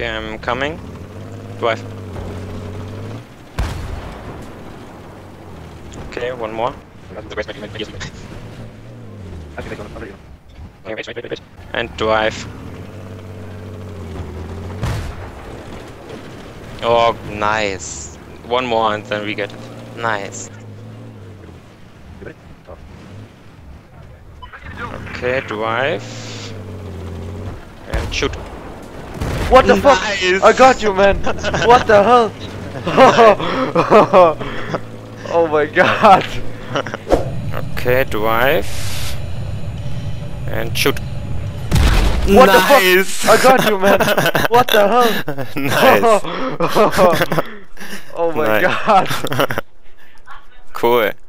Okay, I'm coming. Drive. Okay, one more. And drive. Oh, nice. One more and then we get it. Nice. Okay, drive. And shoot. What the fuck? Nice. I got you, man. What the hell? Oh my god. Okay, drive. And shoot. What Nice. the fuck? I got you, man. What the hell? Nice. Oh my Nice. god. Cool.